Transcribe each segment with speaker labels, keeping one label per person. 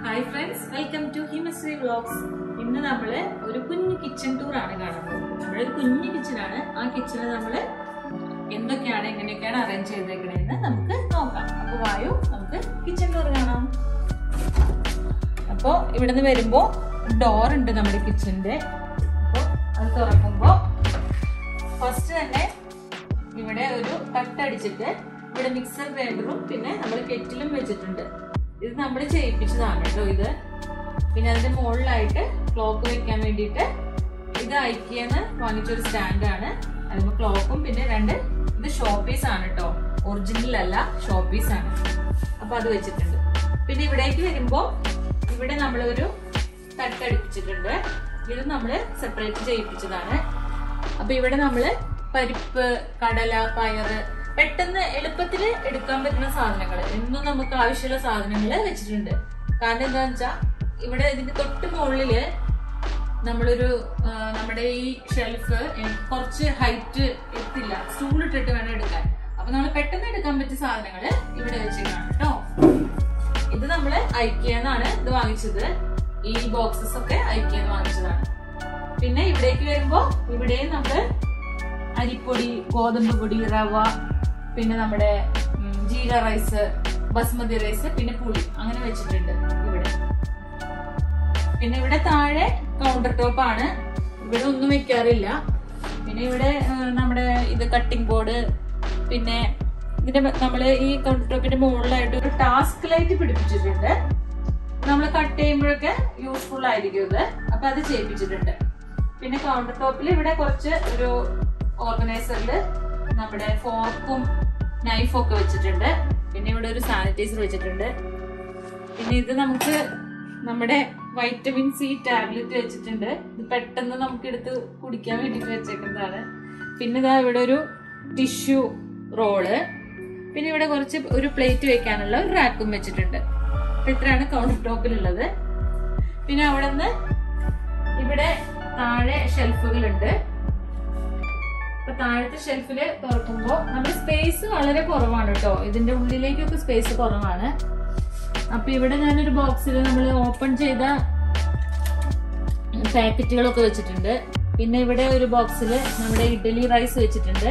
Speaker 1: Hi friends, welcome to Himasri Vlogs. ഇന്ന് നമ്മൾ ഒരു കുഞ്ഞു കിച്ചൺ ടൂർ ആണ് കാണുന്നത്. നമ്മുടെ ഒരു കുഞ്ഞു കിച്ചൺ ആണ്. ആ കിച്ചണിൽ നമ്മൾ എന്തൊക്കെയാണ് എങ്ങനെയൊക്കെയാണ് അറേഞ്ച് ചെയ്തേക്കണേന്ന് നമുക്ക് നോക്കാം. അപ്പോൾ വായു നമുക്ക് കിച്ചൺ ടൂർ കാണാം. അപ്പോൾ ഇവിടുന്ന് വരുമ്പോൾ ഡോർ ഉണ്ട് നമ്മുടെ കിച്ചണിന്റെ. അപ്പോൾ അത് തുറക്കുമ്പോൾ ഫസ്റ്റ് തന്നെ ഇവിടെ ഒരു തട്ടടിച്ചിട്ട് ഇവിടെ മിക്സർ ഗ്രൈൻഡറും പിന്നെ നമ്മൾ കെറ്റിലും വെച്ചിട്ടുണ്ട്. ഇത് നമ്മൾ ചെയ്യിപ്പിച്ചതാണ് കേട്ടോ ഇത്. പിന്നെ അതിന്റെ മുകളിലായിട്ട് ക്ലോക്ക് വെക്കാൻ വേണ്ടിയിട്ട് ഇത് ഐക്കിയെന്ന് വാങ്ങിച്ചൊരു സ്റ്റാൻഡാണ്. അതിന് ക്ലോക്കും പിന്നെ ഇത് ഷോപ്പീസ് ആണ് കേട്ടോ, ഒറിജിനൽ അല്ല, ഷോപ്പീസ് ആണ്. അപ്പൊ അത് വെച്ചിട്ടുണ്ട്. പിന്നെ ഇവിടേക്ക് വരുമ്പോ ഇവിടെ നമ്മളൊരു തട്ടടിപ്പിച്ചിട്ടുണ്ട്. ഇത് നമ്മള് സെപ്പറേറ്റ് ചെയ്യിപ്പിച്ചതാണ്. അപ്പൊ ഇവിടെ നമ്മള് പരിപ്പ്, കടല, പയറ് പെട്ടെന്ന് എളുപ്പത്തിൽ എടുക്കാൻ പറ്റുന്ന സാധനങ്ങൾ, എന്നും നമുക്ക് ആവശ്യമുള്ള സാധനങ്ങൾ വെച്ചിട്ടുണ്ട്. കാരണം എന്താന്ന് വെച്ചാൽ ഇവിടെ ഇതിന്റെ തൊട്ട് മുകളില് നമ്മളൊരു നമ്മുടെ ഈ ഷെൽഫ് കുറച്ച് ഹൈറ്റ് എത്തില്ല, സ്റ്റൂൾ ഇട്ടിട്ട് വേണം എടുക്കാൻ. അപ്പൊ നമ്മൾ പെട്ടെന്ന് എടുക്കാൻ പറ്റിയ സാധനങ്ങൾ ഇവിടെ വെച്ചിട്ടാണ് കേട്ടോ. ഇത് നമ്മള് ഐക്കിയെന്നാണ് ഇത് വാങ്ങിച്ചത്. ഈ ബോക്സസ് ഒക്കെ ഐക്കിയെന്ന് വാങ്ങിച്ചതാണ്. പിന്നെ ഇവിടേക്ക് വരുമ്പോ ഇവിടെയും നമ്മള് അരിപ്പൊടി, ഗോതമ്പ് പൊടി, റവ, പിന്നെ നമ്മുടെ ജീര റൈസ്, ബസ്മതി റൈസ്, പിന്നെ പുളി അങ്ങനെ വെച്ചിട്ടുണ്ട് ഇവിടെ. പിന്നെ ഇവിടെ താഴെ കൗണ്ടർ ടോപ്പ് ആണ്, ഇവിടെ ഒന്നും വെക്കാറില്ല. പിന്നെ ഇവിടെ നമ്മുടെ ഇത് കട്ടിംഗ് ബോർഡ്, പിന്നെ ഇതിന്റെ നമ്മള് ഈ കൗണ്ടർ ടോപ്പിന്റെ മുകളിലായിട്ട് ഒരു ടാസ്ക് ലൈറ്റ് പിടിപ്പിച്ചിട്ടുണ്ട്. നമ്മൾ കട്ട് ചെയ്യുമ്പോഴൊക്കെ യൂസ്ഫുൾ ആയിരിക്കും ഇത്. അപ്പൊ അത് ചെയ്യിപ്പിച്ചിട്ടുണ്ട്. പിന്നെ കൗണ്ടർ ടോപ്പിൽ ഇവിടെ കുറച്ച് ഒരു ഓർഗനൈസറില് നമ്മുടെ ഫോർക്കും നൈഫും ഒക്കെ വെച്ചിട്ടുണ്ട്. പിന്നെ ഇവിടെ ഒരു സാനിറ്റൈസർ വെച്ചിട്ടുണ്ട്. പിന്നെ ഇത് നമുക്ക് നമ്മുടെ വൈറ്റമിൻ സി ടാബ്ലറ്റ് വെച്ചിട്ടുണ്ട്. ഇത് പെട്ടെന്ന് നമുക്ക് എടുത്ത് കുടിക്കാൻ വേണ്ടിട്ട് വെച്ചേക്കുന്നതാണ്. പിന്നെ ഇതാ ഇവിടെ ഒരു ടിഷ്യൂ റോള്, പിന്നെ ഇവിടെ കുറച്ച് ഒരു പ്ലേറ്റ് വെക്കാനുള്ള ഒരു റാക്കും വെച്ചിട്ടുണ്ട്. ഇത്രയാണ് കൗണ്ടർ ടോപ്പിലുള്ളത്. പിന്നെ അവിടെ നിന്ന് ഇവിടെ താഴെ ഷെൽഫുകളുണ്ട്. അപ്പൊ താഴത്തെ ഷെൽഫില് തുറക്കുമ്പോ നമ്മുടെ സ്പേസ് വളരെ കുറവാണ് കേട്ടോ. ഇതിന്റെ ഉള്ളിലേക്കൊക്കെ സ്പേസ് കുറവാണ്. അപ്പൊ ഇവിടെ ഞാനൊരു ബോക്സിൽ നമ്മൾ ഓപ്പൺ ചെയ്ത പാക്കറ്റുകളൊക്കെ വെച്ചിട്ടുണ്ട്. പിന്നെ ഇവിടെ ഒരു ബോക്സിൽ നമ്മുടെ ഇഡ്ഡലി റൈസ് വെച്ചിട്ടുണ്ട്.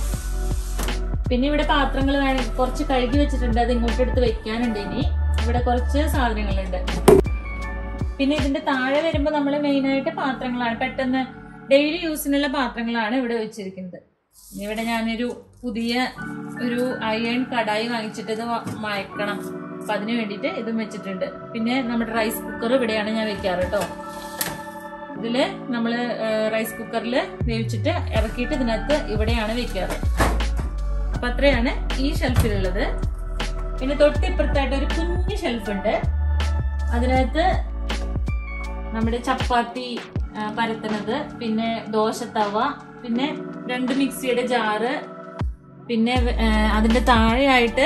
Speaker 1: പിന്നെ ഇവിടെ പാത്രങ്ങൾ കുറച്ച് കഴുകി വെച്ചിട്ടുണ്ട്, അത് ഇങ്ങോട്ട് എടുത്ത് വെക്കാനുണ്ട്. ഇനി ഇവിടെ കുറച്ച് സാധനങ്ങളുണ്ട്. പിന്നെ ഇതിന്റെ താഴെ വരുമ്പോ നമ്മൾ മെയിൻ ആയിട്ട് പാത്രങ്ങളാണ്, പെട്ടെന്ന് ഡെയിലി യൂസിനുള്ള പാത്രങ്ങളാണ് ഇവിടെ വെച്ചിരിക്കുന്നത്. ഇവിടെ ഞാനൊരു പുതിയ ഒരു അയൺ കടായി വാങ്ങിച്ചിട്ട് ഇത് മയക്കണം. അപ്പൊ അതിന് വേണ്ടിയിട്ട് ഇതും വെച്ചിട്ടുണ്ട്. പിന്നെ നമ്മുടെ റൈസ് കുക്കർ ഇവിടെയാണ് ഞാൻ വെക്കാറ് കേട്ടോ. ഇതില് നമ്മള് റൈസ് കുക്കറിൽ വേവിച്ചിട്ട് ഇറക്കിയിട്ട് ഇതിനകത്ത് ഇവിടെയാണ് വെക്കാറ്. അപ്പൊ അത്രയാണ് ഈ ഷെൽഫിലുള്ളത്. പിന്നെ തൊട്ടിപ്പുറത്തായിട്ട് ഒരു കുഞ്ഞു ഷെൽഫ് ഉണ്ട്. അതിനകത്ത് നമ്മുടെ ചപ്പാത്തി പരത്തുന്നത്, പിന്നെ ദോശത്തവ, പിന്നെ 2 മിക്സിയുടെ ജാറ്, പിന്നെ അതിന്റെ താഴെയായിട്ട്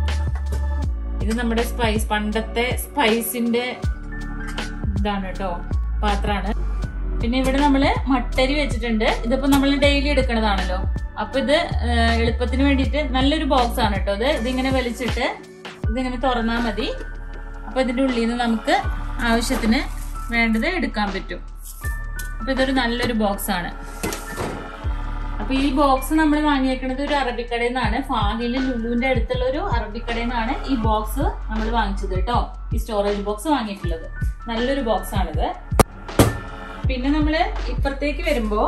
Speaker 1: ഇത് നമ്മുടെ പണ്ടത്തെ സ്പൈസിന്റെ ഇതാണ് കേട്ടോ, പാത്രാണ്. പിന്നെ ഇവിടെ നമ്മള് മട്ടരി വെച്ചിട്ടുണ്ട്. ഇതിപ്പോ നമ്മൾ ഡെയിലി എടുക്കണതാണല്ലോ. അപ്പൊ ഇത് എളുപ്പത്തിന് വേണ്ടിയിട്ട് നല്ലൊരു ബോക്സ് ആണ് കേട്ടോ. ഇതിങ്ങനെ വലിച്ചിട്ട് ഇതിങ്ങനെ തുറന്നാൽ മതി. അപ്പൊ ഇതിന്റെ ഉള്ളിൽ നിന്ന് നമുക്ക് ആവശ്യത്തിന് വേണ്ടത് എടുക്കാൻ പറ്റും. അപ്പൊ ഇതൊരു നല്ലൊരു ബോക്സ് ആണ്. അപ്പൊ ഈ ബോക്സ് നമ്മൾ വാങ്ങിയേക്കുന്നത് ഒരു അറബിക്കടയിൽ നിന്നാണ്. ഫാഹില് ലുലുവിന്റെ അടുത്തുള്ള ഒരു അറബിക്കടയിൽ നിന്നാണ് ഈ ബോക്സ് നമ്മൾ വാങ്ങിച്ചത് കേട്ടോ. ഈ സ്റ്റോറേജ് ബോക്സ് വാങ്ങിയിട്ടുള്ളത് നല്ലൊരു ബോക്സ് ആണിത്. പിന്നെ നമ്മള് ഇപ്പുറത്തേക്ക് വരുമ്പോ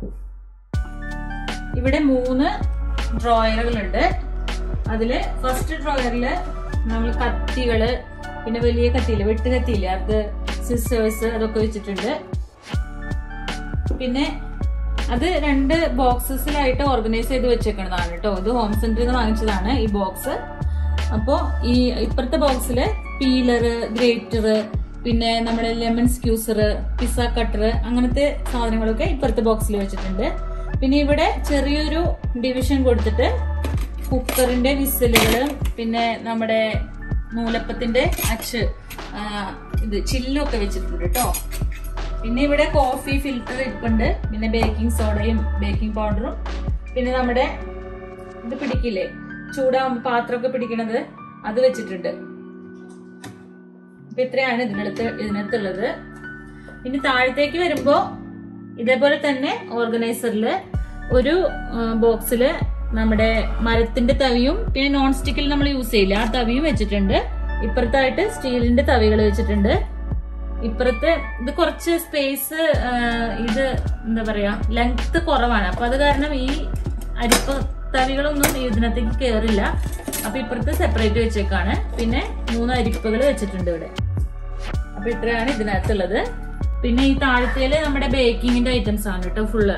Speaker 1: ഇവിടെ 3 ഡ്രോയറുകളുണ്ട്. അതില് ഫസ്റ്റ് ഡ്രോയറില് നമ്മൾ കത്തികള്, പിന്നെ വലിയ കത്തിയില്ല, വെട്ടുകത്തിയില്ല, അത് സിസേഴ്സ്, അതൊക്കെ വെച്ചിട്ടുണ്ട്. പിന്നെ അത് 2 ബോക്സസിലായിട്ട് ഓർഗനൈസ് ചെയ്ത് വെച്ചേക്കുന്നതാണ് കേട്ടോ. ഇത് ഹോം സെന്ററിൽ നിന്ന് വാങ്ങിച്ചതാണ് ഈ ബോക്സ്. അപ്പോ ഈ ഇപ്പുറത്തെ ബോക്സില് പീലറ്, ഗ്രേറ്റർ, പിന്നെ നമ്മുടെ ലെമൺ സ്ക്യൂസർ, പിസ്സ കട്ടർ, അങ്ങനത്തെ സാധനങ്ങളൊക്കെ ഇപ്പുറത്തെ ബോക്സിൽ വെച്ചിട്ടുണ്ട്. പിന്നെ ഇവിടെ ചെറിയൊരു ഡിവിഷൻ കൊടുത്തിട്ട് കുക്കറിന്റെ വിസിലുകള്, പിന്നെ നമ്മുടെ നൂലപ്പത്തിന്റെ അച്ച്, ഇത് ചില്ലൊക്കെ വെച്ചിട്ടുണ്ട് കേട്ടോ. പിന്നെ ഇവിടെ കോഫി ഫിൽറ്റർ ഇരിപ്പുണ്ട്. പിന്നെ ബേക്കിംഗ് സോഡയും ബേക്കിംഗ് പൗഡറും, പിന്നെ നമ്മുടെ ഇത് പിടിക്കില്ലേ, ചൂടാകുമ്പോൾ പാത്രമൊക്കെ പിടിക്കണത്, അത് വെച്ചിട്ടുണ്ട്. അപ്പൊ ഇത്രയാണ് ഇതിനകത്തുള്ളത്. ഇനി താഴത്തേക്ക് വരുമ്പോ ഇതേപോലെ തന്നെ ഓർഗനൈസറില് ഒരു ബോക്സില് നമ്മുടെ മരത്തിന്റെ തവിയും പിന്നെ നോൺ സ്റ്റിക്കിൽ നമ്മൾ യൂസ് ചെയ്യില്ല ആ തവിയും വെച്ചിട്ടുണ്ട്. ഇപ്പുറത്തായിട്ട് സ്റ്റീലിന്റെ തവികൾ വെച്ചിട്ടുണ്ട്. ഇപ്പുറത്ത് ഇത് കുറച്ച് സ്പേസ്, ഇത് എന്താ പറയാ ലെങ്ത് കുറവാണ്. അപ്പൊ അത് കാരണം ഈ അരിപ്പ തവികളൊന്നും ഇതിനകത്തേക്ക് കയറില്ല. അപ്പൊ ഇപ്പുറത്ത് സെപ്പറേറ്റ് വെച്ചേക്കാണ്. പിന്നെ 3 അരിപ്പകൾ വെച്ചിട്ടുണ്ട് ഇവിടെ. അപ്പൊ ഇത്രയാണ് ഇതിനകത്തുള്ളത്. പിന്നെ ഈ താഴത്തേല് നമ്മുടെ ബേക്കിങ്ങിന്റെ ഐറ്റംസ് ആണ് കേട്ടോ ഫുള്ള്.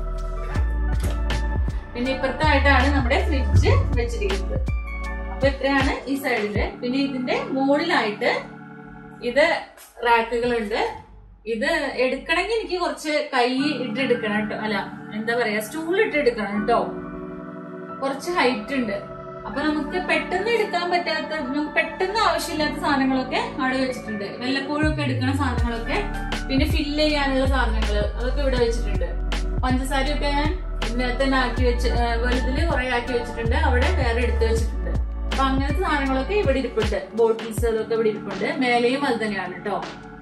Speaker 1: പിന്നെ ഇപ്പുറത്തായിട്ടാണ് നമ്മുടെ ഫ്രിഡ്ജ് വെച്ചിരിക്കുന്നത്. അപ്പൊ ഇത്രയാണ് ഈ സൈഡില്. പിന്നെ ഇതിന്റെ മുകളിലായിട്ട് ഇത് റാക്കുകളുണ്ട്. ഇത് എടുക്കണമെങ്കിൽ എനിക്ക് കുറച്ച് കൈ ഇട്ടെടുക്കണം കേട്ടോ. അല്ല എന്താ പറയാ, സ്റ്റൂൾ ഇട്ടെടുക്കണം കേട്ടോ. കുറച്ച് ഹൈറ്റ് ഉണ്ട്. അപ്പൊ നമുക്ക് പെട്ടെന്ന് എടുക്കാൻ പറ്റാത്ത, നമുക്ക് പെട്ടെന്ന് ആവശ്യമില്ലാത്ത സാധനങ്ങളൊക്കെ അവിടെ വെച്ചിട്ടുണ്ട്. വല്ലപ്പോഴും ഒക്കെ എടുക്കുന്ന സാധനങ്ങളൊക്കെ, പിന്നെ ഫില്ല് ചെയ്യാനുള്ള സാധനങ്ങള് അതൊക്കെ ഇവിടെ വെച്ചിട്ടുണ്ട്. പഞ്ചസാരയൊക്കെ ഞാൻ ഇതിനകത്ത് തന്നെ ആക്കി വെച്ച്, വലുതില് കുറെ ആക്കി വെച്ചിട്ടുണ്ട്. അവിടെ വേറെ എടുത്ത് വെച്ചിട്ടുണ്ട്. അപ്പൊ അങ്ങനത്തെ സാധനങ്ങളൊക്കെ ഇവിടെ ഇരിപ്പുണ്ട്. ബോട്ടിൽസ് അതൊക്കെ ഇവിടെ ഇരിപ്പുണ്ട്. മേലെയും അത് തന്നെയാണ് കേട്ടോ.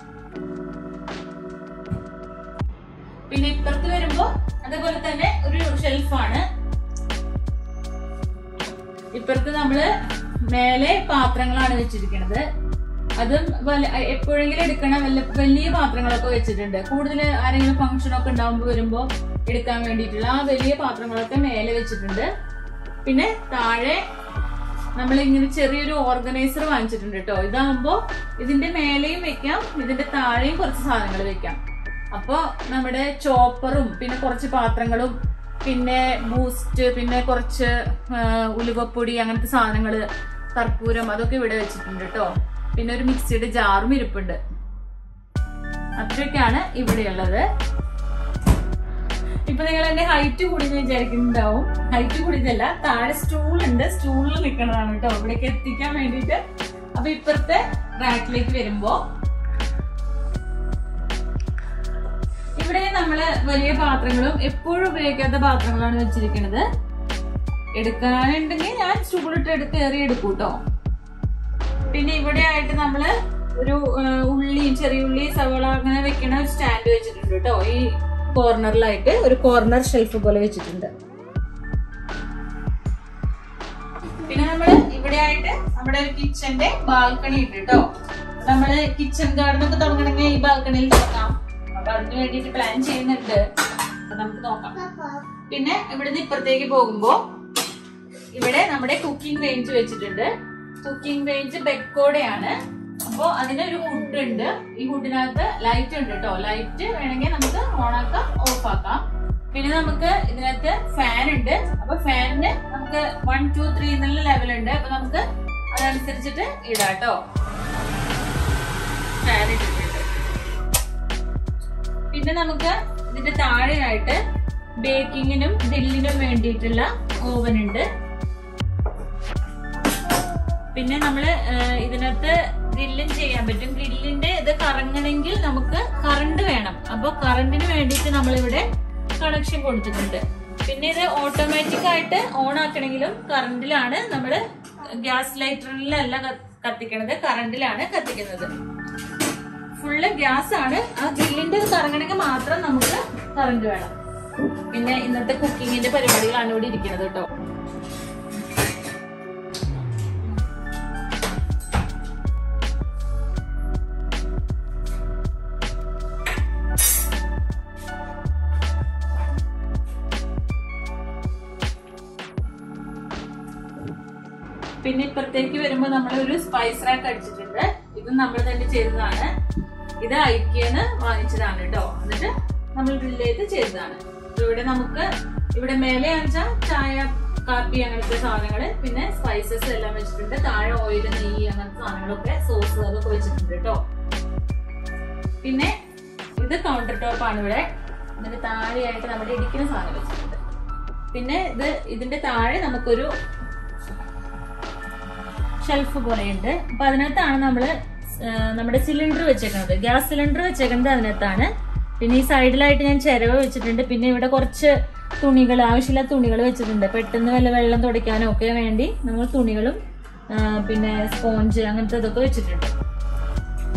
Speaker 1: പിന്നെ ഇപ്പുറത്ത് വരുമ്പോ അതേപോലെ തന്നെ ഒരു ഷെൽഫാണ്. ഇപ്പുറത്ത് നമ്മള് മേലെ പാത്രങ്ങളാണ് വെച്ചിരിക്കുന്നത്. അതും എപ്പോഴെങ്കിലും എടുക്കണ വലിയ പാത്രങ്ങളൊക്കെ വെച്ചിട്ടുണ്ട്. കൂടുതൽ ആരെങ്കിലും ഫംഗ്ഷൻ ഒക്കെ ഉണ്ടാകുമ്പോൾ വരുമ്പോ എടുക്കാൻ വേണ്ടിയിട്ടുള്ള ആ വലിയ പാത്രങ്ങളൊക്കെ മേലെ വെച്ചിട്ടുണ്ട്. പിന്നെ താഴെ നമ്മൾ ഇങ്ങനെ ചെറിയൊരു ഓർഗനൈസർ വാങ്ങിച്ചിട്ടുണ്ട് കേട്ടോ. ഇതാകുമ്പോ ഇതിന്റെ മേലെയും വെക്കാം, ഇതിന്റെ താഴെയും കുറച്ച് സാധനങ്ങൾ വെക്കാം. അപ്പൊ നമ്മുടെ ചോപ്പറും പിന്നെ കുറച്ച് പാത്രങ്ങളും പിന്നെ ബൂസ്റ്റ് പിന്നെ കുറച്ച് ഉലുവപ്പൊടി അങ്ങനത്തെ സാധനങ്ങള്, കർപ്പൂരം അതൊക്കെ ഇവിടെ വെച്ചിട്ടുണ്ട് കേട്ടോ. പിന്നെ ഒരു മിക്സിയുടെ ജാറും ഇരിപ്പുണ്ട്. അത്രയൊക്കെയാണ് ഇവിടെയുള്ളത്. ഇപ്പൊ നിങ്ങൾ എന്റെ ഹൈറ്റ് കൂടി വിചാരിക്കുന്നുണ്ടാവും. ഹൈറ്റ് കൂടിയതല്ല, താഴെ സ്റ്റൂളുണ്ട്, സ്റ്റൂളിൽ നിൽക്കുന്നതാണ് കേട്ടോ ഇവിടേക്ക് എത്തിക്കാൻ വേണ്ടിയിട്ട്. അപ്പൊ ഇപ്പുറത്തെ റാക്കിലേക്ക് വരുമ്പോ ഇവിടെ നമ്മള് വലിയ പാത്രങ്ങളും എപ്പോഴും ഉപയോഗിക്കാത്ത പാത്രങ്ങളാണ് വെച്ചിരിക്കുന്നത്. എടുക്കാനുണ്ടെങ്കിൽ ഞാൻ സ്റ്റൂളിട്ട് കയറി എടുക്കും കേട്ടോ. പിന്നെ ഇവിടെ ആയിട്ട് നമ്മള് ഒരു ഉള്ളിയും ചെറിയ ഉള്ളി സവള അങ്ങനെ വെക്കണ ഒരു സ്റ്റാൻഡ് വെച്ചിട്ടുണ്ട് കേട്ടോ. ഈ കോർണറിലായിട്ട് ഒരു കോർണർ ഷെൽഫ് പോലെ വെച്ചിട്ടുണ്ട്. പിന്നെ നമ്മള് ഇവിടെ ആയിട്ട് നമ്മുടെ ഒരു കിച്ചന്റെ ബാൽക്കണി ഉണ്ട് കേട്ടോ. നമ്മള് കിച്ചൺ ഗാർഡൻ ഒക്കെ തുടങ്ങണമെങ്കിൽ ഈ ബാൽക്കണിയിൽ തുടങ്ങാം. അപ്പൊ അതിന് വേണ്ടിട്ട് പ്ലാൻ ചെയ്യുന്നുണ്ട്. അപ്പൊ നമുക്ക് നോക്കാം. പിന്നെ ഇവിടുന്ന് ഇപ്പുറത്തേക്ക് പോകുമ്പോ ഇവിടെ നമ്മുടെ കുക്കിംഗ് റേഞ്ച് വെച്ചിട്ടുണ്ട്. കുക്കിംഗ് റേഞ്ച് ബെക്കോടെയാണ്. അപ്പൊ അതിനൊരു ഹുഡ് ഉണ്ട്. ഈ ഹുഡിനകത്ത് ലൈറ്റ് ഉണ്ട് കേട്ടോ. ലൈറ്റ് വേണമെങ്കിൽ നമുക്ക് ഓൺ ആക്കാം, ഓഫ് ആക്കാം. പിന്നെ നമുക്ക് ഇതിനകത്ത് ഫാൻ ഉണ്ട്. അപ്പൊ ഫാനിന് നമുക്ക് 1, 2, 3 എന്നുള്ള ലെവൽ ഉണ്ട്. അപ്പൊ നമുക്ക് അതനുസരിച്ചിട്ട് ഇടാം കേട്ടോ. ഫാൻ ഇട്ടിട്ടുണ്ട്. പിന്നെ നമുക്ക് ഇതിന്റെ താഴെയായിട്ട് ബേക്കിങ്ങിനും ഗ്രില്ലിനും വേണ്ടിയിട്ടുള്ള ഓവൻ ഉണ്ട്. പിന്നെ നമ്മള് ഇതിനകത്ത് ഗ്രില്ലും ചെയ്യാൻ പറ്റും. ഗ്രില്ലിന്റെ ഇത് കറങ്ങണമെങ്കിൽ നമുക്ക് കറണ്ട് വേണം. അപ്പൊ കറണ്ടിന് വേണ്ടിയിട്ട് നമ്മളിവിടെ കണക്ഷൻ കൊടുത്തിട്ടുണ്ട്. പിന്നെ ഇത് ഓട്ടോമാറ്റിക് ആയിട്ട് ഓൺ ആക്കണമെങ്കിലും കറണ്ടിലാണ്. നമ്മള് ഗ്യാസ് ലൈറ്ററിലല്ല കത്തിക്കണത്, കറണ്ടിലാണ് കത്തിക്കുന്നത്. ഫുള്ള് ഗ്യാസ് ആണ്. ആ ഗ്രില്ലിന്റെ കറങ്ങണമെങ്കിൽ മാത്രം നമുക്ക് കറണ്ട് വേണം. പിന്നെ ഇന്നത്തെ കുക്കിങ്ങിന്റെ പരിപാടികളാണ് ഇവിടെ ഇരിക്കുന്നത് കേട്ടോ. പിന്നെ ഇപ്പുറത്തേക്ക് വരുമ്പോ നമ്മൾ ഒരു സ്പൈസ് റാക്ക് അടിച്ചിട്ടുണ്ട്. ഇത് നമ്മൾ തന്നെ ചെയ്തതാണ്. ഇത് ഐക്യന്ന് വാങ്ങിച്ചതാണ് കേട്ടോ. എന്നിട്ട് നമ്മൾ ഗ്രില്ല് ചെയ്ത് ചെയ്തതാണ്. ഇവിടെ നമുക്ക് ഇവിടെ മേലെ വെച്ചാൽ ചായ കാപ്പി അങ്ങനത്തെ സാധനങ്ങള്, പിന്നെ സ്പൈസസ് എല്ലാം വെച്ചിട്ടുണ്ട്. താഴെ ഓയിൽ, നെയ്യ് അങ്ങനത്തെ സാധനങ്ങളൊക്കെ, സോസ് അതൊക്കെ വെച്ചിട്ടുണ്ട് കേട്ടോ. പിന്നെ ഇത് കൗണ്ടർ ടോപ്പ് ആണ്. ഇവിടെ ഇതിന്റെ താഴെയായിട്ട് നമ്മുടെ ഇടിക്കുന്ന സാധനം വെച്ചിട്ടുണ്ട്. പിന്നെ ഇതിന്റെ താഴെ നമുക്കൊരു ഷെൽഫ് പോലെയുണ്ട്. അപ്പൊ അതിനകത്താണ് നമ്മുടെ സിലിണ്ടർ വെച്ചേക്കുന്നത്. ഗ്യാസ് സിലിണ്ടർ വെച്ചേക്കുന്നത് അതിനകത്താണ്. പിന്നെ ഈ സൈഡിലായിട്ട് ഞാൻ ചിരവ് വെച്ചിട്ടുണ്ട്. പിന്നെ ഇവിടെ കുറച്ച് തുണികൾ, ആവശ്യമില്ലാത്ത തുണികൾ വെച്ചിട്ടുണ്ട്. പെട്ടെന്ന് വല്ല വെള്ളം തുടയ്ക്കാനോ ഒക്കെ വേണ്ടി നമ്മൾ തുണികളും പിന്നെ സ്പോഞ്ച് അങ്ങനത്തെ ഇതൊക്കെ വെച്ചിട്ടുണ്ട്.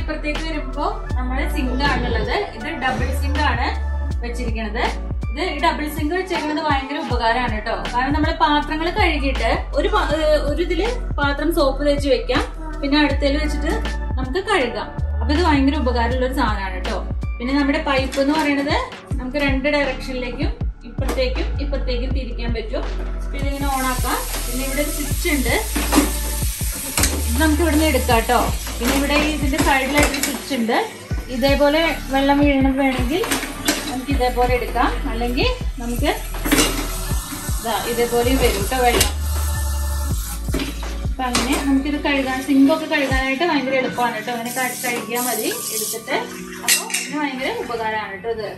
Speaker 1: ഇപ്പുറത്തേക്ക് വരുമ്പോ നമ്മുടെ സിങ്ക് ആണുള്ളത്. ഇത് ഡബിൾ സിങ്ക് ആണ് വെച്ചിരിക്കുന്നത്. ഇത് ഈ ഡബിൾ സിങ്ക് വെച്ചിരിക്കുന്നത് ഭയങ്കര ഉപകാരമാണ് കേട്ടോ. കാരണം നമ്മള് പാത്രങ്ങൾ കഴുകിയിട്ട് ഒരു ഇതില് പാത്രം സോപ്പ് തേച്ച് വെക്കാം, പിന്നെ അടുത്തേല് വെച്ചിട്ട് നമുക്ക് കഴുകാം. അപ്പൊ ഇത് ഭയങ്കര ഉപകാരമുള്ള ഒരു സാധനമാണ് കേട്ടോ. പിന്നെ നമ്മുടെ പൈപ്പ് എന്ന് പറയുന്നത് നമുക്ക് 2 ഡയറക്ഷനിലേക്കും ഇപ്പുറത്തേക്കും തിരിക്കാൻ പറ്റും. പിന്നെ ഇങ്ങനെ ഓൺ ആക്കാം. പിന്നെ ഇവിടെ ഒരു സ്വിച്ച് ഉണ്ട്, ഇത് നമുക്ക് ഇവിടുന്ന് എടുക്കാം കേട്ടോ. പിന്നെ ഇവിടെ ഇതിന്റെ സൈഡിലായിട്ട് സ്വിച്ച് ഉണ്ട്. ഇതേപോലെ വെള്ളം വീഴണത് വേണമെങ്കിൽ നമുക്ക് ഇതേപോലെ എടുക്കാം, അല്ലെങ്കിൽ നമുക്ക് ഇതേപോലെയും വരും കേട്ടോ വെള്ളം. അപ്പൊ അങ്ങനെ നമുക്കിത് കഴുകാൻ, സിങ്കൊക്കെ കഴുകാനായിട്ട് ഭയങ്കര എളുപ്പമാണ് കേട്ടോ. അങ്ങനെ കഴുകിയാൽ മതി എടുത്തിട്ട്. അപ്പൊ ഇതിന് ഭയങ്കര ഉപകാരമാണ് കേട്ടോ ഇത്.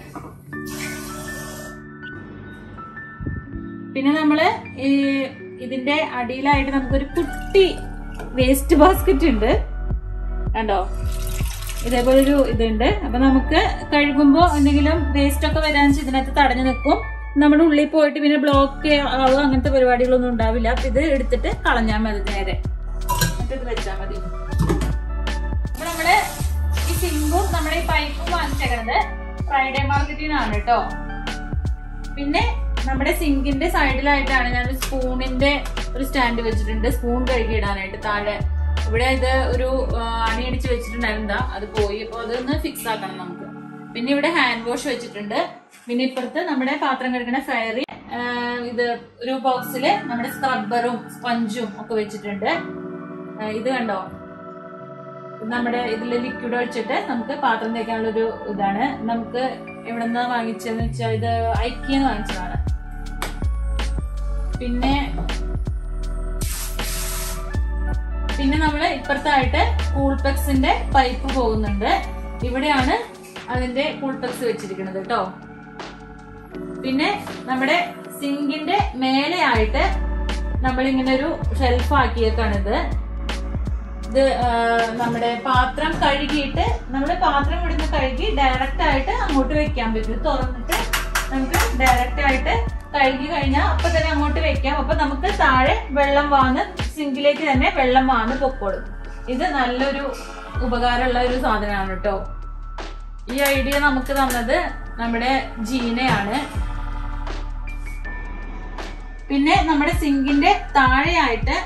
Speaker 1: പിന്നെ നമ്മള് ഇതിന്റെ അടിയിലായിട്ട് നമുക്കൊരു കുട്ടി വേസ്റ്റ് ബാസ്ക്കറ്റ് ഉണ്ട് കണ്ടോ. ഇതേപോലെ ഒരു ഇതുണ്ട്. അപ്പൊ നമുക്ക് കഴുകുമ്പോ എന്തെങ്കിലും വേസ്റ്റ് ഒക്കെ വരാൻ ഇതിനകത്ത് തടഞ്ഞു നിൽക്കും. നമ്മുടെ ഉള്ളിൽ പോയിട്ട് പിന്നെ ബ്ലോക്ക് ആവുക അങ്ങനത്തെ പരിപാടികളൊന്നും ഉണ്ടാവില്ല. അപ്പൊ ഇത് എടുത്തിട്ട് കളഞ്ഞാൽ മതി, നേരെ എന്നിട്ട് ഇത് വെച്ചാൽ മതി. അപ്പൊ നമ്മള് ഈ സിങ്കും നമ്മുടെ ഈ പൈപ്പും വാങ്ങിച്ചേക്കണത് ഫ്രൈഡേ മാർക്കറ്റിൽ നിന്നാണ് കേട്ടോ. പിന്നെ നമ്മുടെ സിങ്കിന്റെ സൈഡിലായിട്ടാണ് ഞാൻ സ്പൂണിന്റെ ഒരു സ്റ്റാൻഡ് വെച്ചിട്ടുണ്ട്, സ്പൂൺ കഴുകി ഇടാനായിട്ട്. താഴെ ഇവിടെ ഇത് ഒരു അണിയടിച്ച് വെച്ചിട്ടുണ്ടായിരുന്നാ, അത് പോയി. അപ്പൊ അതൊന്ന് ഫിക്സ് ആക്കണം നമുക്ക്. പിന്നെ ഇവിടെ ഹാൻഡ് വാഷ് വെച്ചിട്ടുണ്ട്. പിന്നെ ഇപ്പുറത്ത് നമ്മുടെ പാത്രം കഴുകുന്ന ഫയറി ഇത് ഒരു ബോക്സില് നമ്മുടെ സ്ക്രബ്ബറും സ്പഞ്ചും ഒക്കെ വെച്ചിട്ടുണ്ട്. ഇത് കണ്ടോ, നമ്മുടെ ഇതില് ലിക്വിഡ് ഒഴിച്ചിട്ട് നമുക്ക് പാത്രം തേക്കാനുള്ള ഒരു ഇതാണ്. നമുക്ക് എവിടെ നിന്നാ വാങ്ങിച്ചതെന്ന് വെച്ചാൽ ഇത് ഐക്കിയെന്ന് വാങ്ങിച്ചതാണ്. പിന്നെ നമ്മള് ഇപ്പുറത്തായിട്ട് കൂൾപെക്സിന്റെ പൈപ്പ് പോകുന്നുണ്ട്. ഇവിടെയാണ് അതിന്റെ കൂൾപെക്സ് വെച്ചിരിക്കുന്നത് കേട്ടോ. പിന്നെ നമ്മുടെ സിങ്കിന്റെ മേലെയായിട്ട് നമ്മളിങ്ങനെ ഒരു ഷെൽഫ് ആക്കിയേക്കാണിത്. ഇത് നമ്മുടെ പാത്രം കഴുകിയിട്ട് നമ്മുടെ പാത്രം ഇവിടുന്ന് കഴുകി ഡയറക്റ്റ് ആയിട്ട് അങ്ങോട്ട് വെക്കാൻ പറ്റും. തുറന്നിട്ട് നമുക്ക് ഡയറക്റ്റ് ആയിട്ട് കഴുകി കഴിഞ്ഞാൽ അപ്പൊ തന്നെ അങ്ങോട്ട് വെക്കാം. അപ്പൊ നമുക്ക് താഴെ വെള്ളം വാന്ന് സിങ്കിലേക്ക് തന്നെ വെള്ളം വാന്ന് പൊക്കോളും. ഇത് നല്ലൊരു ഉപകാരമുള്ള ഒരു സാധനമാണ് കേട്ടോ. ഈ ഐഡിയ നമുക്ക് തന്നത് നമ്മുടെ ജീനയാണ്. പിന്നെ നമ്മുടെ സിങ്കിന്റെ താഴെയായിട്ട്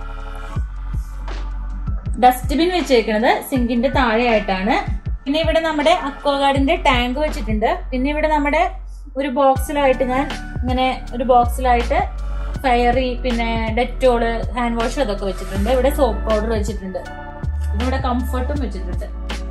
Speaker 1: ഡസ്റ്റ്ബിൻ വെച്ചേക്കുന്നത് സിങ്കിന്റെ താഴെയായിട്ടാണ്. പിന്നെ ഇവിടെ നമ്മുടെ അക്വാഗാർഡിന്റെ ടാങ്ക് വെച്ചിട്ടുണ്ട്. പിന്നെ ഇവിടെ നമ്മുടെ ഒരു ബോക്സിലായിട്ട് ഞാൻ ഇങ്ങനെ ഒരു ബോക്സിലായിട്ട് ഫയറി, പിന്നെ ഡെറ്റോള്, ഹാൻഡ് വാഷ് അതൊക്കെ വെച്ചിട്ടുണ്ട്. ഇവിടെ സോപ്പ് പൗഡർ വെച്ചിട്ടുണ്ട്. പിന്നെ ഇവിടെ കംഫർട്ടും വെച്ചിട്ടുണ്ട്.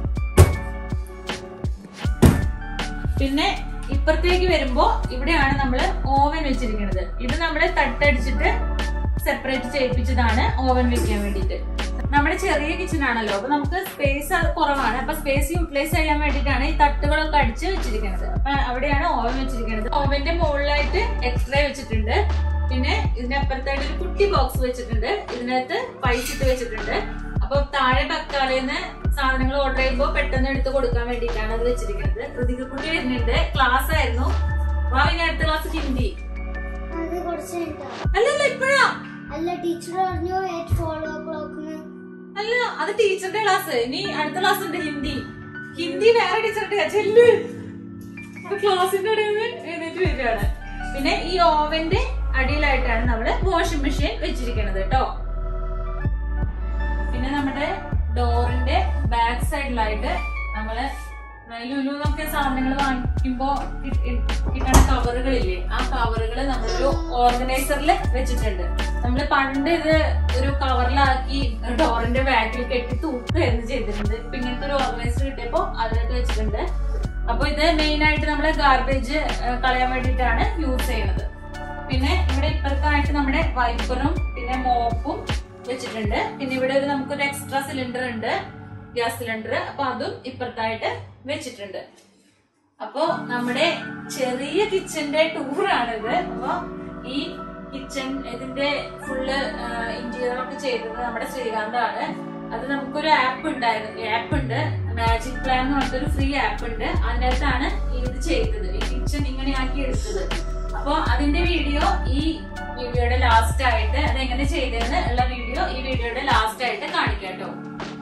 Speaker 1: പിന്നെ ഇപ്പുറത്തേക്ക് വരുമ്പോ ഇവിടെയാണ് നമ്മള് ഓവൻ വെച്ചിരിക്കുന്നത്. ഇത് നമ്മള് തട്ടടിച്ചിട്ട് സെപ്പറേറ്റ് ചെയ്യിപ്പിച്ചതാണ് ഓവൻ വെക്കാൻ വേണ്ടിയിട്ട്. നമ്മുടെ ചെറിയ കിച്ചൺ ആണല്ലോ, അപ്പൊ നമുക്ക് സ്പേസ് കുറവാണ്. അപ്പൊ സ്പേസ് യൂട്ടിലൈസ് ചെയ്യാൻ വേണ്ടിയിട്ടാണ് ഈ തട്ടുകളൊക്കെ അടിച്ച് വെച്ചിരിക്കുന്നത്. അപ്പൊ അവിടെയാണ് ഓവൻ വെച്ചിരിക്കുന്നത്. ഓവന്റെ മുകളിലായിട്ട് എക്സ്ട്രേ വെച്ചിട്ടുണ്ട്. പിന്നെ ഇതിനപ്പുറത്തായിട്ട് ഒരു കുട്ടി ബോക്സ് വെച്ചിട്ടുണ്ട്. ഇതിനകത്ത് പൈസ ഇട്ട് വെച്ചിട്ടുണ്ട്. അപ്പൊ താഴെ ബക്കാലേന്ന് സാധനങ്ങൾ ഓർഡർ ചെയ്യുമ്പോൾ പെട്ടെന്ന് എടുത്ത് കൊടുക്കാൻ വേണ്ടിയിട്ടാണ് അത് വെച്ചിരിക്കുന്നത്. ഋതികക്കുട്ടി വരുന്നുണ്ട്, ക്ലാസ് ആയിരുന്നു. ഇനി അടുത്ത ക്ലാസ് ഹിന്ദി അല്ലല്ല ഇപ്പഴാ അല്ല, ടീച്ചർ പറഞ്ഞു 8:04 അല്ല, അത് ടീച്ചറുടെ ക്ലാസ്. ഇനി അടുത്ത ക്ലാസ് ഉണ്ട് ഹിന്ദി വേറെ ടീച്ചറുടെ ചെല്ല്. ക്ലാസിന്റെ ഇടയിൽ എഴുന്നേറ്റ് വരികയാണ്. പിന്നെ ഈ ഓവന്റെ അടിയിലായിട്ടാണ് നമ്മള് വാഷിംഗ് മെഷീൻ വെച്ചിരിക്കുന്നത് കേട്ടോ. പിന്നെ നമ്മുടെ ഡോറിന്റെ ബാക്ക് സൈഡിലായിട്ട് നമ്മള് ലുലുന്നൊക്കെ സാധനങ്ങൾ വാങ്ങിക്കുമ്പോ കിട്ടുന്ന കവറുകളില്ലേ, ആ കവറുകൾ നമ്മളൊരു ഓർഗനൈസറിൽ വെച്ചിട്ടുണ്ട്. നമ്മള് പണ്ട് ഇത് ഒരു കവറിലാക്കി ഡോറിന്റെ ബാക്കിൽ കെട്ടി തൂക്കുകയായിരുന്നു ചെയ്തിട്ടുണ്ട്. ഇപ്പൊ ഇങ്ങനത്തെ ഒരു ഓർഗനൈസർ കിട്ടിയപ്പോ അതിനകത്ത് വെച്ചിട്ടുണ്ട്. അപ്പൊ ഇത് മെയിൻ ആയിട്ട് നമ്മള് ഗാർബേജ് കളയാൻ വേണ്ടിയിട്ടാണ് യൂസ് ചെയ്യുന്നത്. പിന്നെ ഇവിടെ ഇപ്പുറത്തായിട്ട് നമ്മുടെ വൈപ്പറും പിന്നെ മോപ്പും വെച്ചിട്ടുണ്ട്. പിന്നെ ഇവിടെ ഒരു നമുക്കൊരു എക്സ്ട്രാ സിലിണ്ടർ ഉണ്ട്, ഗ്യാസ് സിലിണ്ടർ. അപ്പൊ അതും ഇപ്പുറത്തായിട്ട് വെച്ചിട്ടുണ്ട്. അപ്പൊ നമ്മുടെ ചെറിയ കിച്ചന്റെ ടൂറാണിത്. അപ്പൊ ഈ കിച്ചൺ ഇതിന്റെ ഫുള്ള് ഇന്റീരിയർ ഒക്കെ ചെയ്തത് നമ്മുടെ ശ്രീകാന്താണ്. അത് നമുക്കൊരു ആപ്പ് ഉണ്ട്, മാജിക് പ്ലാൻ എന്ന് പറഞ്ഞിട്ടൊരു ഫ്രീ ആപ്പ് ഉണ്ട്. അതിനകത്താണ് ഇത് ചെയ്തത്, ഈ കിച്ചൺ ഇങ്ങനെ ആക്കി എടുത്തത്. അപ്പൊ അതിന്റെ വീഡിയോ ഈ വീഡിയോയുടെ ലാസ്റ്റ് ആയിട്ട്, അതെങ്ങനെ ചെയ്തതെന്ന് ഉള്ള വീഡിയോ ഈ വീഡിയോയുടെ ലാസ്റ്റ് ആയിട്ട് കാണിക്കാം കേട്ടോ. അപ്പൊ ഇത്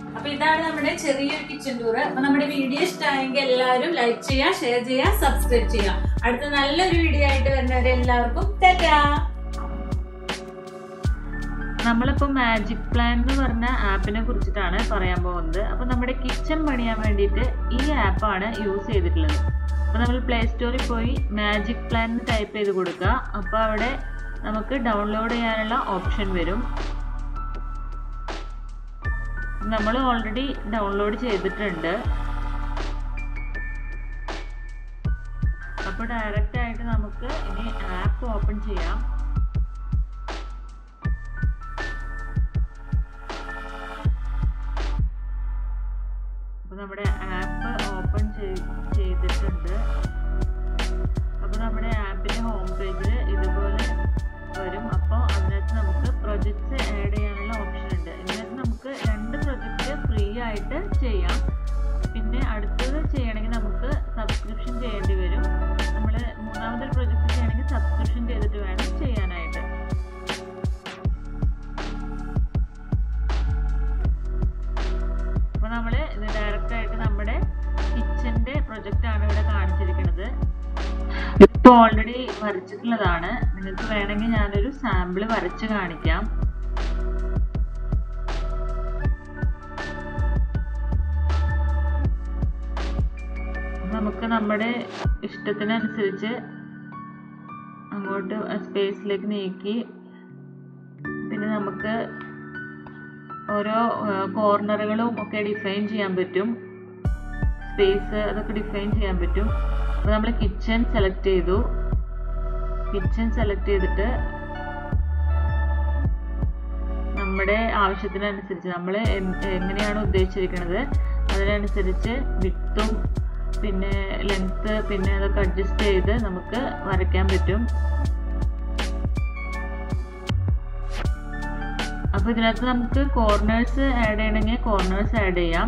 Speaker 1: ഇതാണ് നമ്മുടെ ചെറിയൊരു കിച്ചൺ ടൂർ. അപ്പൊ നമ്മുടെ വീഡിയോ ഇഷ്ടമായെങ്കിൽ എല്ലാവരും ലൈക്ക് ചെയ്യുക, ഷെയർ ചെയ്യുക, സബ്സ്ക്രൈബ് ചെയ്യുക. അടുത്ത നല്ലൊരു വീഡിയോ ആയിട്ട് വരുന്നവരെ എല്ലാവർക്കും ടാറ്റാ.
Speaker 2: നമ്മളിപ്പോൾ മാജിക് പ്ലാൻ എന്ന് പറഞ്ഞ ആപ്പിനെ കുറിച്ചിട്ടാണ് പറയാൻ പോകുന്നത്. അപ്പോൾ നമ്മുടെ കിച്ചൺ പണിയാൻ വേണ്ടിയിട്ട് ഈ ആപ്പാണ് യൂസ് ചെയ്തിട്ടുള്ളത്. അപ്പോൾ നമ്മൾ പ്ലേ സ്റ്റോറിൽ പോയി മാജിക് പ്ലാൻ എന്ന് ടൈപ്പ് ചെയ്ത് കൊടുക്കുക. അപ്പോൾ അവിടെ നമുക്ക് ഡൗൺലോഡ് ചെയ്യാനുള്ള ഓപ്ഷൻ വരും. നമ്മൾ ഓൾറെഡി ഡൗൺലോഡ് ചെയ്തിട്ടുണ്ട്. അപ്പോൾ ഡയറക്റ്റ് ആയിട്ട് നമുക്ക് ഇനി ആപ്പ് ഓപ്പൺ ചെയ്യാം. നമ്മുടെ ആപ്പ് ഓപ്പൺ ചെയ്തിട്ടുണ്ട്. അപ്പോൾ നമ്മുടെ ആപ്പിൻ്റെ ഹോം പേജിൽ ഇതുപോലെ വരും. അപ്പോൾ അതിനകത്ത് നമുക്ക് പ്രൊജക്ട്സ് ആഡ് ചെയ്യാനുള്ള ഓപ്ഷൻ ഉണ്ട്. ഇതിനകത്ത് നമുക്ക് 2 പ്രൊജക്റ്റ് ഫ്രീ ആയിട്ട് ചെയ്യാം. പിന്നെ അടുത്തത് ചെയ്യണമെങ്കിൽ നമുക്ക് സബ്സ്ക്രിപ്ഷൻ ചെയ്യേണ്ടി വരും. നമ്മൾ 3ാമതൊരു പ്രൊജക്റ്റ് ചെയ്യണമെങ്കിൽ സബ്സ്ക്രിപ്ഷൻ ചെയ്തിട്ട് വേണം ചെയ്യാനായിട്ട്. അപ്പോൾ നമ്മൾ ഇത് ഡയറക്റ്റ് ആയിട്ട് നമ്മുടെ കിച്ചൻ്റെ പ്രൊജക്റ്റാണ് ഇവിടെ കാണിച്ചിരിക്കുന്നത്. ഇപ്പോൾ ഓൾറെഡി വരച്ചിട്ടുള്ളതാണ്. നിങ്ങൾക്ക് വേണമെങ്കിൽ ഞാനൊരു സാമ്പിൾ വരച്ച് കാണിക്കാം. നമുക്ക് നമ്മുടെ ഇഷ്ടത്തിനനുസരിച്ച് അങ്ങോട്ട് സ്പേസിലേക്ക് നീക്കി പിന്നെ നമുക്ക് ഓരോ കോർണറുകളും ഒക്കെ ഡിഫൈൻ ചെയ്യാൻ പറ്റും. സ്പേസ് അതൊക്കെ ഡിഫൈൻ ചെയ്യാൻ പറ്റും. അപ്പോൾ നമ്മൾ കിച്ചൺ സെലക്ട് ചെയ്തു. കിച്ചൺ സെലക്ട് ചെയ്തിട്ട് നമ്മുടെ ആവശ്യത്തിനനുസരിച്ച് നമ്മൾ എങ്ങനെയാണ് ഉദ്ദേശിച്ചിരിക്കുന്നത് അതിനനുസരിച്ച് വിഡ്ത്തും പിന്നെ ലെങ്ത്ത് പിന്നെ അതൊക്കെ അഡ്ജസ്റ്റ് ചെയ്ത് നമുക്ക് വരയ്ക്കാൻ പറ്റും. അപ്പോൾ ഇതിനകത്ത് നമുക്ക് കോർണേഴ്സ് ആഡ് ചെയ്യണമെങ്കിൽ കോർണേഴ്സ് ആഡ് ചെയ്യാം.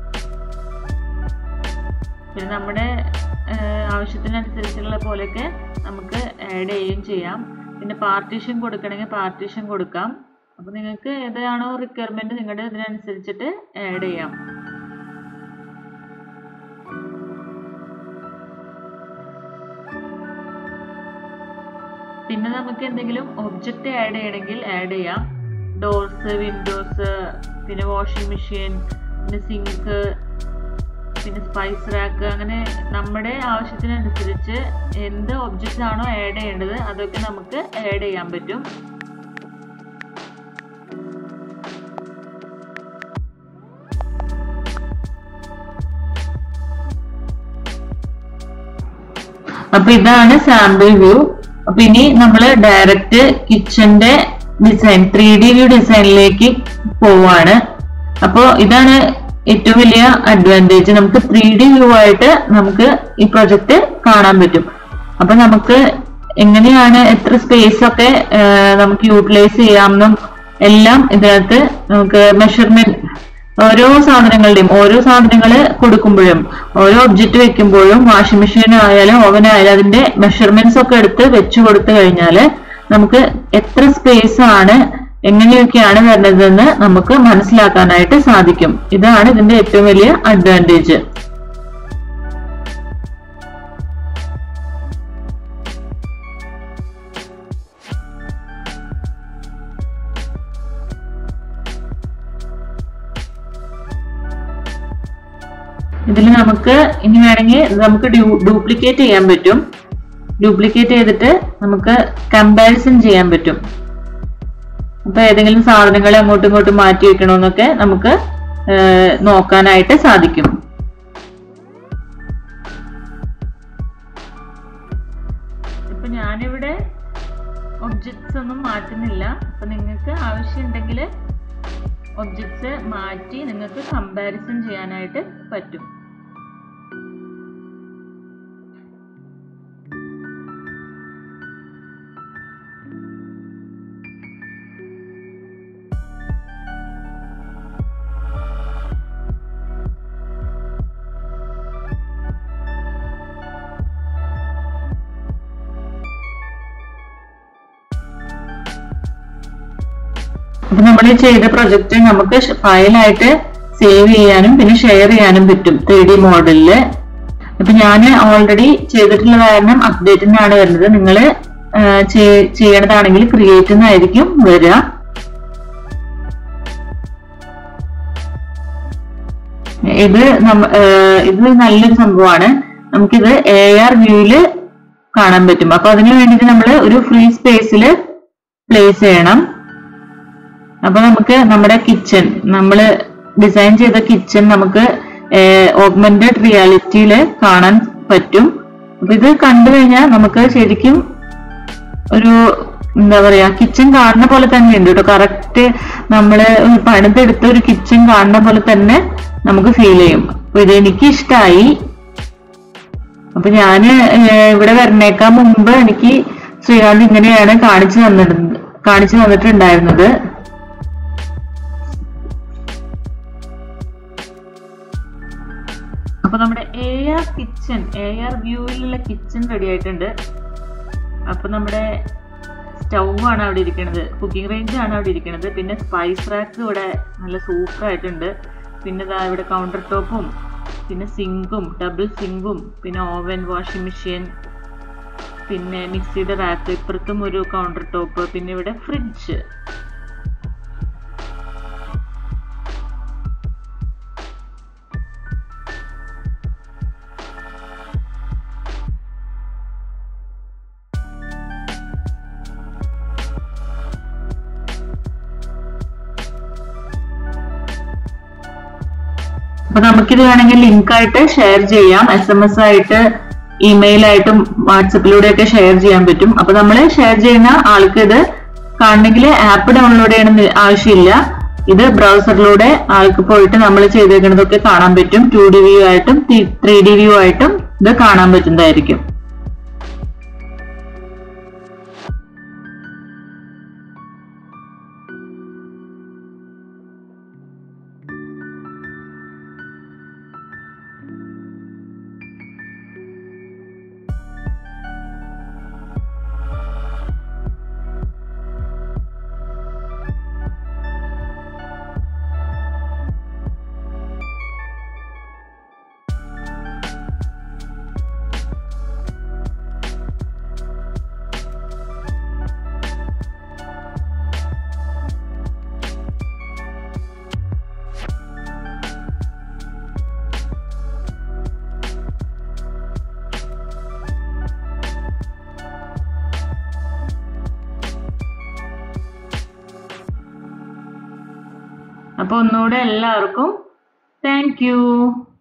Speaker 2: പിന്നെ നമ്മുടെ ആവശ്യത്തിനനുസരിച്ചുള്ള പോലെയൊക്കെ നമുക്ക് ആഡ് ചെയ്യുകയും ചെയ്യാം. പിന്നെ പാർട്ടീഷൻ കൊടുക്കണമെങ്കിൽ പാർട്ടീഷൻ കൊടുക്കാം. അപ്പോൾ നിങ്ങൾക്ക് ഏതാണോ റിക്വയർമെൻറ്റ് നിങ്ങളുടെ ഇതിനനുസരിച്ചിട്ട് ആഡ് ചെയ്യാം. പിന്നെ നമുക്ക് എന്തെങ്കിലും ഒബ്ജക്റ്റ് ആഡ് ചെയ്യണമെങ്കിൽ ആഡ് ചെയ്യാം. ഡോർസ്, വിൻഡോസ്, പിന്നെ വാഷിംഗ് മെഷീൻ, പിന്നെ സിങ്ക്, പിന്നെ സ്പൈസ് റാക്ക്, അങ്ങനെ നമ്മുടെ ആവശ്യത്തിനനുസരിച്ച് എന്ത് ഒബ്ജക്റ്റ് ആണോ ആഡ് ചെയ്യേണ്ടത് അതൊക്കെ നമുക്ക് ആഡ് ചെയ്യാൻ പറ്റും. അപ്പൊ ഇതാണ് സാമ്പിൾ വ്യൂ. അപ്പൊ ഇനി നമ്മൾ ഡയറക്റ്റ് കിച്ചന്റെ ഡിസൈൻ 3D വ്യൂ ഡിസൈനിലേക്ക് പോവാണ്. അപ്പോൾ ഇതാണ് ഏറ്റവും വലിയ അഡ്വാൻറ്റേജ്. നമുക്ക് 3D വ്യൂ ആയിട്ട് നമുക്ക് ഈ പ്രൊജക്റ്റ് കാണാൻ പറ്റും. അപ്പൊ നമുക്ക് എങ്ങനെയാണ് എത്ര സ്പേസ് ഒക്കെ നമുക്ക് യൂട്ടിലൈസ് ചെയ്യാമെന്നും എല്ലാം ഇതിനകത്ത് നമുക്ക് മെഷർമെന്റ് ഓരോ സാധനങ്ങൾ കൊടുക്കുമ്പോഴും ഓരോ ഒബ്ജക്റ്റ് വെക്കുമ്പോഴും വാഷിംഗ് മെഷീൻ ആയാലും ഓവൻ ആയാലും അതിന്റെ മെഷർമെന്റ്സ് ഒക്കെ എടുത്ത് വെച്ചു കൊടുത്തു കഴിഞ്ഞാൽ നമുക്ക് എത്ര സ്പേസ് ആണ് എങ്ങനെയൊക്കെയാണ് വരുന്നതെന്ന് നമുക്ക് മനസ്സിലാക്കാനായിട്ട് സാധിക്കും. ഇതാണ് ഇതിന്റെ ഏറ്റവും വലിയ അഡ്വാൻറ്റേജ്. ഇതിൽ നമുക്ക് ഇനി വേണമെങ്കിൽ നമുക്ക് ഡ്യൂപ്ലിക്കേറ്റ് ചെയ്യാൻ പറ്റും. ഡ്യൂപ്ലിക്കേറ്റ് ചെയ്തിട്ട് നമുക്ക് കമ്പാരിസൺ ചെയ്യാൻ പറ്റും. അപ്പൊ ഏതെങ്കിലും സാധനങ്ങൾ അങ്ങോട്ടും ഇങ്ങോട്ടും മാറ്റി വെക്കണമെന്നൊക്കെ നമുക്ക് നോക്കാനായിട്ട് സാധിക്കും. ഇപ്പൊ ഞാനിവിടെ ഒബ്ജക്ട്സ് ഒന്നും മാറ്റുന്നില്ല. അപ്പൊ നിങ്ങൾക്ക് ആവശ്യമുണ്ടെങ്കിൽ ഒബ്ജക്ട്സ് മാറ്റി നിങ്ങൾക്ക് കമ്പാരിസൺ ചെയ്യാനായിട്ട് പറ്റും. അപ്പൊ നമ്മൾ ചെയ്ത പ്രൊജക്റ്റ് നമുക്ക് ഫയലായിട്ട് സേവ് ചെയ്യാനും പിന്നെ ഷെയർ ചെയ്യാനും പറ്റും 3D മോഡലില്. അപ്പൊ ഞാൻ ഓൾറെഡി ചെയ്തിട്ടുള്ള കാരണം അപ്ഡേറ്റിനാണ് വരുന്നത്. നിങ്ങൾ ചെയ്യണതാണെങ്കിൽ ക്രിയേറ്റ് എന്നായിരിക്കും വരിക. ഇത് നല്ലൊരു സംഭവമാണ്. നമുക്കിത് AR വ്യൂവില് കാണാൻ പറ്റും. അപ്പൊ അതിനു വേണ്ടിയിട്ട് നമ്മൾ ഒരു ഫ്രീ സ്പേസിൽ പ്ലേസ് ചെയ്യണം. അപ്പൊ നമുക്ക് നമ്മുടെ കിച്ചൺ, നമ്മൾ ഡിസൈൻ ചെയ്ത കിച്ചൺ നമുക്ക് ഓഗ്മെന്റഡ് റിയാലിറ്റിയില് കാണാൻ പറ്റും. അപ്പൊ ഇത് കണ്ടു കഴിഞ്ഞാൽ നമുക്ക് ശരിക്കും ഒരു എന്താ പറയാ കിച്ചൺ കാണുന്ന പോലെ തന്നെ ഉണ്ട് കേട്ടോ. കറക്റ്റ് നമ്മള് പണിതെടുത്ത ഒരു കിച്ചൺ കാണുന്ന പോലെ തന്നെ നമുക്ക് ഫീൽ ചെയ്യും. അപ്പൊ ഇത് എനിക്ക് ഇഷ്ടമായി. അപ്പൊ ഞാന് ഇവിടെ വരണേക്കാൾ മുമ്പ് എനിക്ക് ശ്രീകാന്ത് ഇങ്ങനെയാണ് കാണിച്ചു തന്നിട്ടുണ്ടായിരുന്നത്. അപ്പൊ നമ്മുടെ AR വ്യൂവിലുള്ള കിച്ചൺ റെഡി ആയിട്ടുണ്ട്. അപ്പൊ നമ്മുടെ സ്റ്റൗ ആണ് അവിടെ ഇരിക്കുന്നത്, കുക്കിംഗ് റേഞ്ച് ആണ് അവിടെ ഇരിക്കുന്നത്. പിന്നെ സ്പൈസ് റാക്ക് ഇവിടെ നല്ല സൂപ്പർ ആയിട്ടുണ്ട്. പിന്നെ ഇവിടെ കൗണ്ടർ ടോപ്പും പിന്നെ സിങ്കും, ഡബിൾ സിങ്കും, പിന്നെ ഓവൻ, വാഷിംഗ് മെഷീൻ, പിന്നെ മിക്സിയുടെ റാക്ക്, ഇപ്പുറത്തും ഒരു കൗണ്ടർ ടോപ്പ്, പിന്നെ ഇവിടെ ഫ്രിഡ്ജ്. അപ്പൊ നമുക്കിത് വേണമെങ്കിൽ ലിങ്ക് ആയിട്ട് ഷെയർ ചെയ്യാം. SMS ആയിട്ട്, ഇമെയിൽ ആയിട്ടും വാട്സപ്പിലൂടെ ഒക്കെ ഷെയർ ചെയ്യാൻ പറ്റും. അപ്പൊ നമ്മൾ ഷെയർ ചെയ്യുന്ന ആൾക്ക് ഇത് കാണണമെങ്കിൽ ആപ്പ് ഡൗൺലോഡ് ചെയ്യണമെന്ന് ആവശ്യമില്ല. ഇത് ബ്രൗസറിലൂടെ ആൾക്ക് പോയിട്ട് നമ്മൾ ചെയ്തേക്കുന്നതൊക്കെ കാണാൻ പറ്റും. 2D വ്യൂ ആയിട്ടും 3D വ്യൂ ആയിട്ടും ഇത് കാണാൻ പറ്റുന്നതായിരിക്കും. അപ്പൊ ഒന്നുകൂടെ എല്ലാവർക്കും താങ്ക് യു.